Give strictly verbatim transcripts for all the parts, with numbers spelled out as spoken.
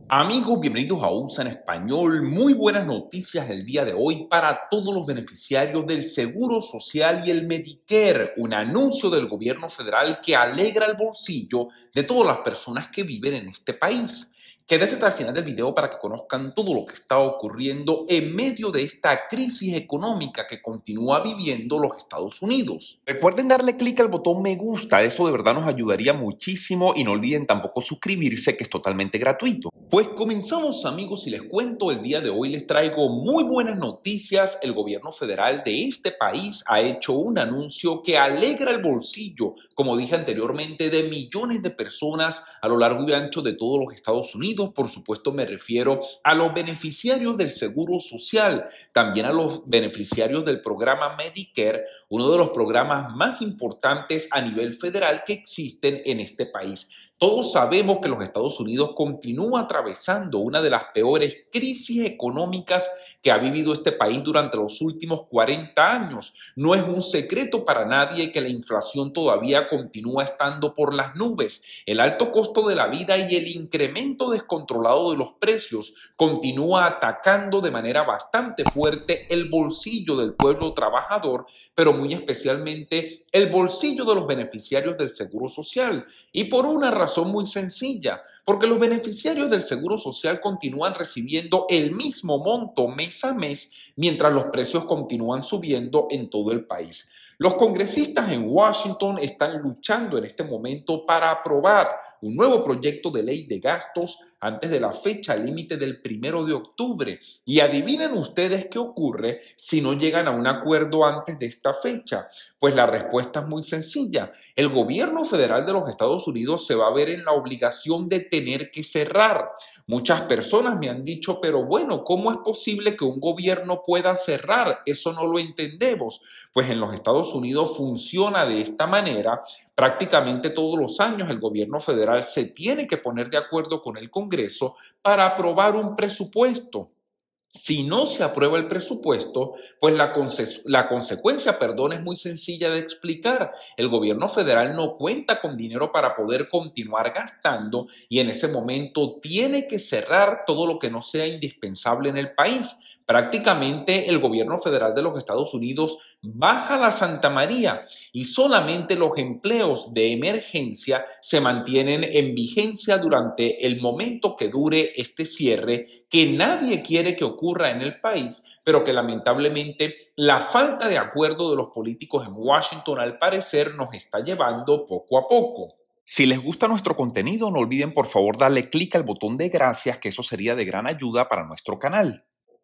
Amigos, bienvenidos a U S A en Español. Muy buenas noticias el día de hoy para todos los beneficiarios del Seguro Social y el Medicare. Un anuncio del gobierno federal que alegra el bolsillo de todas las personas que viven en este país. Quédense hasta el final del video para que conozcan todo lo que está ocurriendo en medio de esta crisis económica que continúa viviendo los Estados Unidos. Recuerden darle clic al botón me gusta, eso de verdad nos ayudaría muchísimo y no olviden tampoco suscribirse, que es totalmente gratuito. Pues comenzamos, amigos, y les cuento, el día de hoy les traigo muy buenas noticias. El gobierno federal de este país ha hecho un anuncio que alegra el bolsillo, como dije anteriormente, de millones de personas a lo largo y ancho de todos los Estados Unidos. Por supuesto, me refiero a los beneficiarios del Seguro Social, también a los beneficiarios del programa Medicare, uno de los programas más importantes a nivel federal que existen en este país. Todos sabemos que los Estados Unidos continúa atravesando una de las peores crisis económicas que ha vivido este país durante los últimos cuarenta años. No es un secreto para nadie que la inflación todavía continúa estando por las nubes. El alto costo de la vida y el incremento descontrolado de los precios continúa atacando de manera bastante fuerte el bolsillo del pueblo trabajador, pero muy especialmente el bolsillo de los beneficiarios del Seguro Social. Y por una razón Razón muy sencilla, porque los beneficiarios del Seguro Social continúan recibiendo el mismo monto mes a mes mientras los precios continúan subiendo en todo el país. Los congresistas en Washington están luchando en este momento para aprobar un nuevo proyecto de ley de gastos antes de la fecha límite del primero de octubre. Y adivinen ustedes qué ocurre si no llegan a un acuerdo antes de esta fecha. Pues la respuesta es muy sencilla. El gobierno federal de los Estados Unidos se va a ver en la obligación de tener que cerrar. Muchas personas me han dicho, pero bueno, ¿cómo es posible que un gobierno pueda cerrar? Eso no lo entendemos. Pues en los Estados Unidos funciona de esta manera. Prácticamente todos los años el gobierno federal se tiene que poner de acuerdo con el Congreso para aprobar un presupuesto. Si no se aprueba el presupuesto, pues la, conse la consecuencia, perdón, es muy sencilla de explicar. El gobierno federal no cuenta con dinero para poder continuar gastando y en ese momento tiene que cerrar todo lo que no sea indispensable en el país. Prácticamente el gobierno federal de los Estados Unidos baja la Santa María y solamente los empleos de emergencia se mantienen en vigencia durante el momento que dure este cierre, que nadie quiere que ocurra en el país, pero que lamentablemente la falta de acuerdo de los políticos en Washington al parecer nos está llevando poco a poco. Si les gusta nuestro contenido, no olviden por favor darle clic al botón de gracias, que eso sería de gran ayuda para nuestro canal.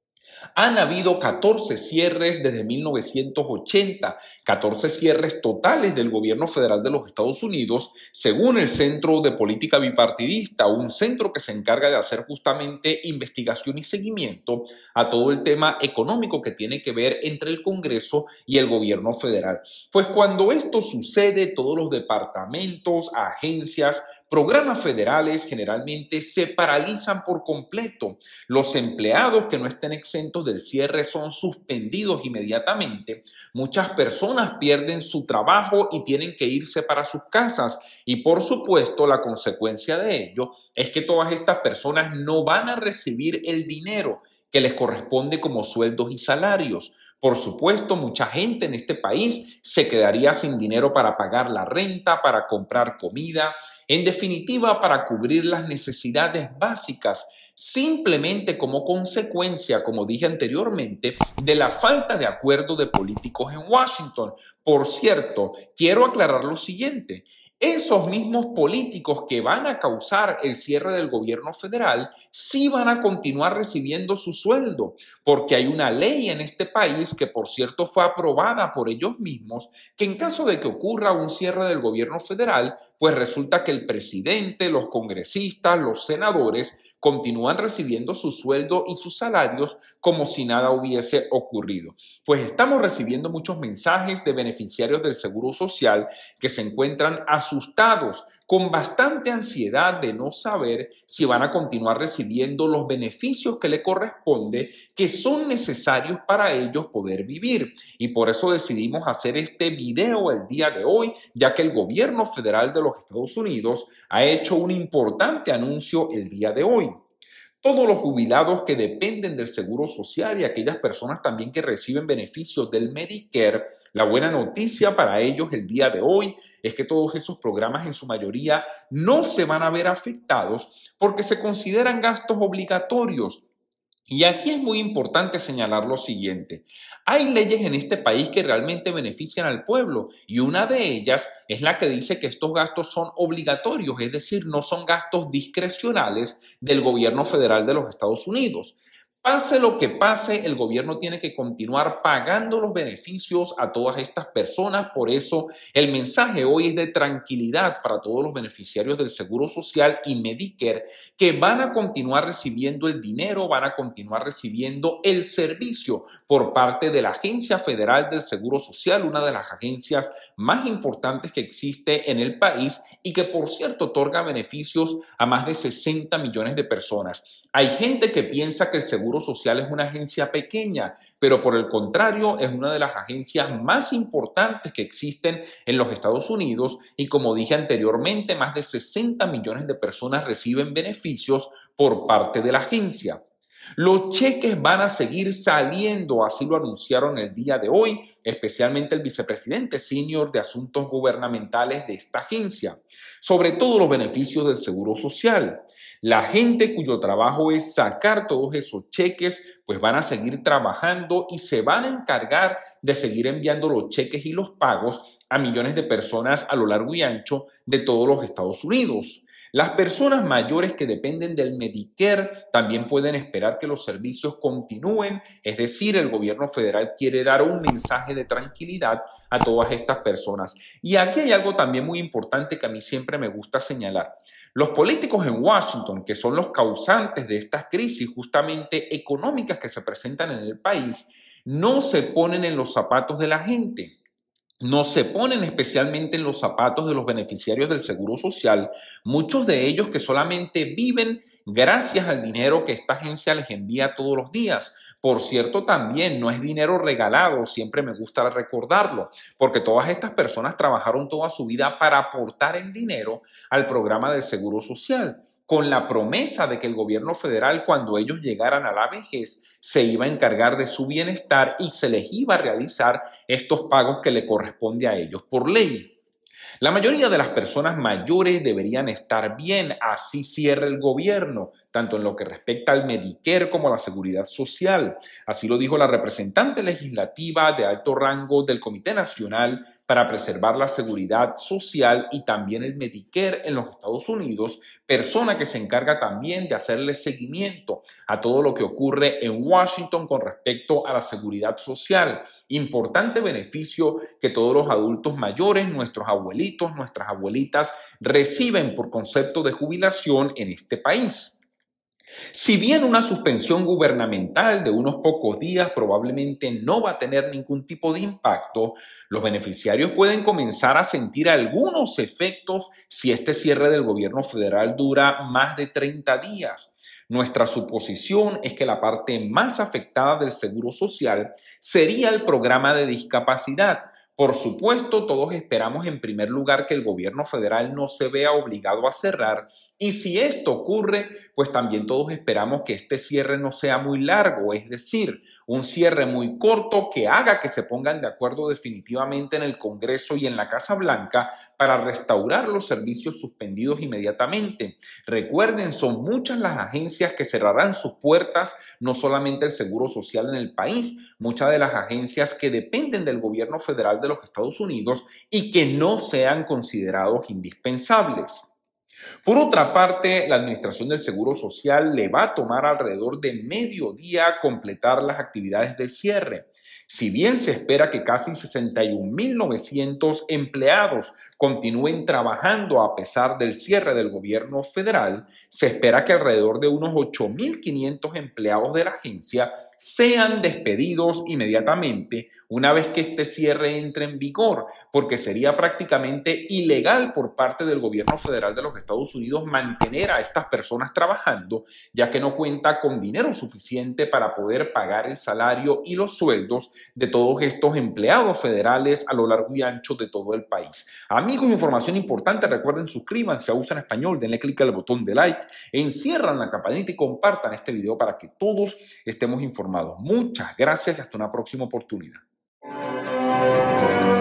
Han habido catorce cierres desde mil novecientos ochenta, catorce cierres totales del gobierno federal de los Estados Unidos, según el Centro de Política Bipartidista, un centro que se encarga de hacer justamente investigación y seguimiento a todo el tema económico que tiene que ver entre el Congreso y el gobierno federal. Pues cuando esto sucede, todos los departamentos, agencias, programas federales generalmente se paralizan por completo. Los empleados que no estén exentos del cierre son suspendidos inmediatamente. Muchas personas pierden su trabajo y tienen que irse para sus casas. Y por supuesto, la consecuencia de ello es que todas estas personas no van a recibir el dinero que les corresponde como sueldos y salarios. Por supuesto, mucha gente en este país se quedaría sin dinero para pagar la renta, para comprar comida, en definitiva, para cubrir las necesidades básicas, simplemente como consecuencia, como dije anteriormente, de la falta de acuerdo de políticos en Washington. Por cierto, quiero aclarar lo siguiente. Esos mismos políticos que van a causar el cierre del gobierno federal sí van a continuar recibiendo su sueldo, porque hay una ley en este país que, por cierto, fue aprobada por ellos mismos, que en caso de que ocurra un cierre del gobierno federal, pues resulta que el presidente, los congresistas, los senadores continúan recibiendo su sueldo y sus salarios como si nada hubiese ocurrido. Pues estamos recibiendo muchos mensajes de beneficiarios del Seguro Social que se encuentran asustados, con bastante ansiedad de no saber si van a continuar recibiendo los beneficios que le corresponde, que son necesarios para ellos poder vivir. Y por eso decidimos hacer este video el día de hoy, ya que el gobierno federal de los Estados Unidos ha hecho un importante anuncio el día de hoy. Todos los jubilados que dependen del Seguro Social y aquellas personas también que reciben beneficios del Medicare, la buena noticia para ellos el día de hoy es que todos esos programas en su mayoría no se van a ver afectados porque se consideran gastos obligatorios. Y aquí es muy importante señalar lo siguiente. Hay leyes en este país que realmente benefician al pueblo y una de ellas es la que dice que estos gastos son obligatorios, es decir, no son gastos discrecionales del gobierno federal de los Estados Unidos. Pase lo que pase, el gobierno tiene que continuar pagando los beneficios a todas estas personas. Por eso el mensaje hoy es de tranquilidad para todos los beneficiarios del Seguro Social y Medicare, que van a continuar recibiendo el dinero, van a continuar recibiendo el servicio por parte de la Agencia Federal del Seguro Social, una de las agencias más importantes que existe en el país y que, por cierto, otorga beneficios a más de sesenta millones de personas. Hay gente que piensa que el Seguro Social es una agencia pequeña, pero por el contrario es una de las agencias más importantes que existen en los Estados Unidos y, como dije anteriormente, más de sesenta millones de personas reciben beneficios por parte de la agencia. Los cheques van a seguir saliendo, así lo anunciaron el día de hoy, especialmente el vicepresidente senior de Asuntos Gubernamentales de esta agencia, sobre todo los beneficios del Seguro Social. La gente cuyo trabajo es sacar todos esos cheques, pues van a seguir trabajando y se van a encargar de seguir enviando los cheques y los pagos a millones de personas a lo largo y ancho de todos los Estados Unidos. Las personas mayores que dependen del Medicare también pueden esperar que los servicios continúen, es decir, el gobierno federal quiere dar un mensaje de tranquilidad a todas estas personas. Y aquí hay algo también muy importante que a mí siempre me gusta señalar. Los políticos en Washington, que son los causantes de estas crisis justamente económicas que se presentan en el país, no se ponen en los zapatos de la gente. No se ponen especialmente en los zapatos de los beneficiarios del Seguro Social, muchos de ellos que solamente viven gracias al dinero que esta agencia les envía todos los días. Por cierto, también no es dinero regalado, siempre me gusta recordarlo, porque todas estas personas trabajaron toda su vida para aportar en dinero al programa del Seguro Social, con la promesa de que el gobierno federal, cuando ellos llegaran a la vejez, se iba a encargar de su bienestar y se les iba a realizar estos pagos que le corresponde a ellos por ley. La mayoría de las personas mayores deberían estar bien, así cierra el gobierno, tanto en lo que respecta al Medicare como a la seguridad social. Así lo dijo la representante legislativa de alto rango del Comité Nacional para Preservar la Seguridad Social y también el Medicare en los Estados Unidos, persona que se encarga también de hacerle seguimiento a todo lo que ocurre en Washington con respecto a la seguridad social. Importante beneficio que todos los adultos mayores, nuestros abuelitos, nuestras abuelitas, reciben por concepto de jubilación en este país. Si bien una suspensión gubernamental de unos pocos días probablemente no va a tener ningún tipo de impacto, los beneficiarios pueden comenzar a sentir algunos efectos si este cierre del gobierno federal dura más de treinta días. Nuestra suposición es que la parte más afectada del Seguro Social sería el programa de discapacidad. Por supuesto, todos esperamos en primer lugar que el gobierno federal no se vea obligado a cerrar y si esto ocurre, pues también todos esperamos que este cierre no sea muy largo, es decir, un cierre muy corto que haga que se pongan de acuerdo definitivamente en el Congreso y en la Casa Blanca para restaurar los servicios suspendidos inmediatamente. Recuerden, son muchas las agencias que cerrarán sus puertas, no solamente el Seguro Social en el país, muchas de las agencias que dependen del gobierno federal de los Estados Unidos y que no sean considerados indispensables. Por otra parte, la Administración del Seguro Social le va a tomar alrededor de medio día completar las actividades de cierre. Si bien se espera que casi sesenta y un mil novecientos empleados continúen trabajando a pesar del cierre del gobierno federal, se espera que alrededor de unos ocho mil quinientos empleados de la agencia sean despedidos inmediatamente una vez que este cierre entre en vigor, porque sería prácticamente ilegal por parte del gobierno federal de los Estados Unidos mantener a estas personas trabajando, ya que no cuenta con dinero suficiente para poder pagar el salario y los sueldos de todos estos empleados federales a lo largo y ancho de todo el país. A mí Amigos, información importante, recuerden suscríbanse a U S A en Español, denle clic al botón de like, encierran la campanita y compartan este video para que todos estemos informados. Muchas gracias y hasta una próxima oportunidad.